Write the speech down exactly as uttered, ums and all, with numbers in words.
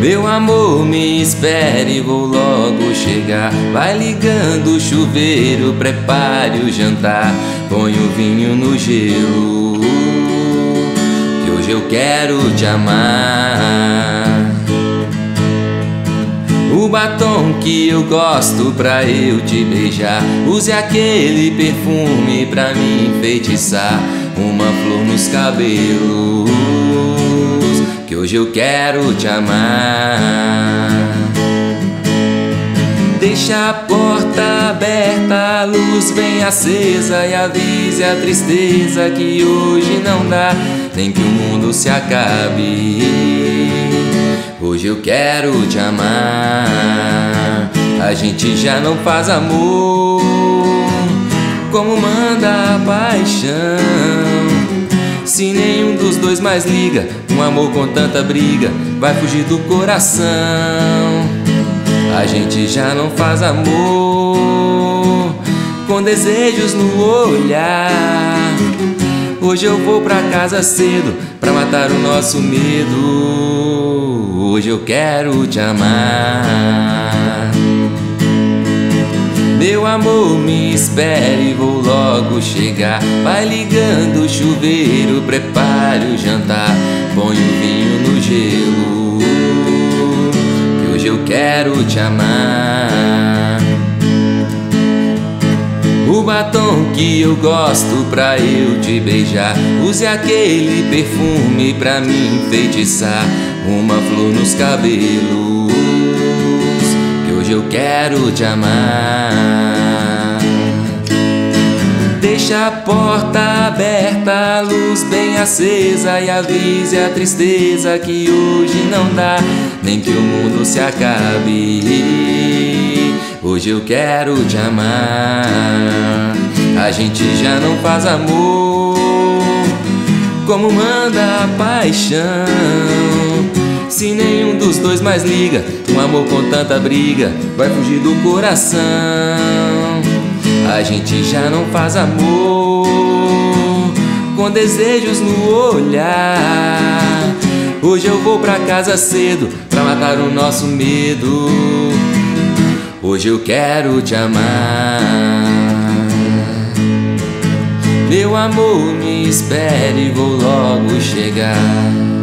Meu amor, me espere, vou logo chegar. Vai ligando o chuveiro, prepare o jantar. Põe o vinho no gelo, que hoje eu quero te amar. O batom que eu gosto pra eu te beijar. Use aquele perfume pra me enfeitiçar. Uma flor nos cabelos, que hoje eu quero te amar. Deixa a porta aberta, a luz bem acesa e avise a tristeza que hoje não dá, nem que o mundo se acabe. Hoje eu quero te amar. A gente já não faz amor como manda a paixão. Se nenhum dos dois mais liga, um amor com tanta briga vai fugir do coração. A gente já não faz amor com desejos no olhar. Hoje eu vou pra casa cedo pra matar o nosso medo. Hoje eu quero te amar. Meu amor, me espere, vou logo chegar. Vai ligando o chuveiro, prepare o jantar. Põe o vinho no gelo, que hoje eu quero te amar. O batom que eu gosto pra eu te beijar. Use aquele perfume pra me enfeitiçar. Uma flor nos cabelos, que hoje eu quero te amar. Deixa a porta aberta, a luz bem acesa e avise a tristeza que hoje não dá, nem que o mundo se acabe. Hoje eu quero te amar. A gente já não faz amor como manda a paixão. Se nenhum dos dois mais liga, um amor com tanta briga vai fugir do coração. A gente já não faz amor com desejos no olhar. Hoje eu vou pra casa cedo pra matar o nosso medo. Hoje eu quero te amar. Meu amor, me espere, vou logo chegar.